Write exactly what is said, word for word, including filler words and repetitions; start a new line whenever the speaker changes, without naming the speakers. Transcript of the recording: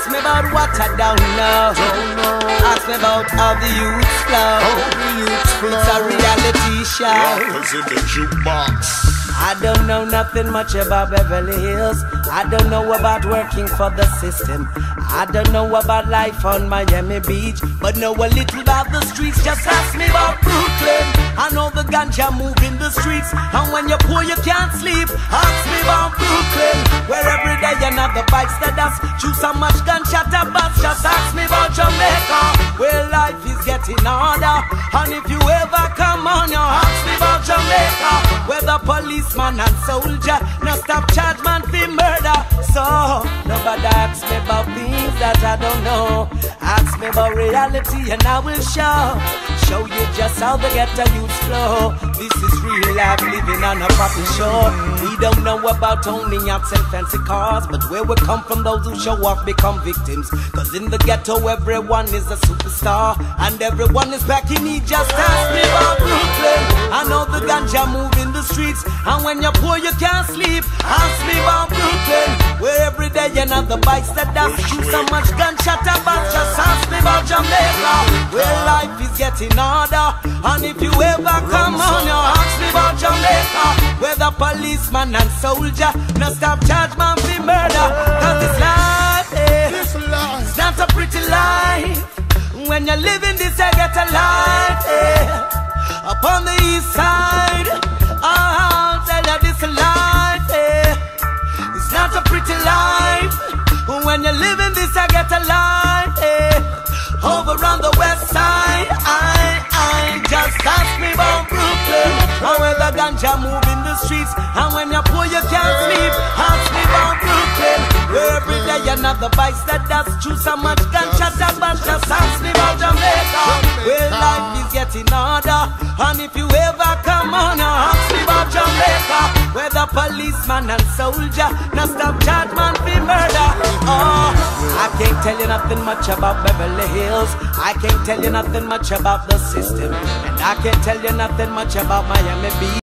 Ask me about what I don't know.
Don't know.
Ask me about how the youths flow.
How the youths flow.
It's a reality show.
Rappers in the jukebox.
I don't know nothing much about Beverly Hills. I don't know about working for the system. I don't know about life on Miami Beach, but know a little about the streets. Just ask me about Brooklyn. I know the ganja move in the streets, and when you're poor you can't sleep. Ask me about Brooklyn, where every day another bites the dust. Choose so much gunshot to bust. Just ask me about Jamaica, where life is getting harder. And if you ever come on, you ask me about Jamaica, where the policeman and soldier no stop charge man for murder. So nobody asks me about things that I don't know. Ask me about reality and I will show Show you just how the ghetto youth flow. This is real life living on a proper shore. We don't know about owning yachts and fancy cars, but where we come from, those who show off become victims. Cause in the ghetto everyone is a superstar, and everyone is back in need. Just ask me about Brooklyn. I know the ganja move in the streets, and when you're poor you can't sleep. Ask me about Brooklyn, where every day another bites the dust. Shoot so much gunshot about. Just ask me about Jamaica, where life is getting harder. And if you ever come on, you ask me about Jamaica, where the policeman and soldier no stop charge man for murder. Cause this life, eh,
This life.
it's not a pretty life. When you're living this, you get a life, eh, up on the east side. I'll tell you this life, eh, it's not a pretty life. When you're living this, I get a life, eh, over on the west side. I, I just ask me about Brooklyn, and where the ganja move in the streets, and when you're poor you can't sleep. Ask me about Brooklyn, where every day another bites the dust. Choose so much gunshot about. Just ask me about Jamaica, where life is getting harder. And if you ever come on, you ask me about Jamaica, where the policeman and soldier no stop charge man for murder. Oh, I can't tell you nothing much about Beverly Hills. I can't tell you nothing much about the system, and I can't tell you nothing much about Miami Beach.